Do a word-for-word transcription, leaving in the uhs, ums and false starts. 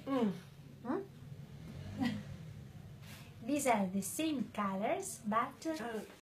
Mm. Hmm? These are the same colors, but uh,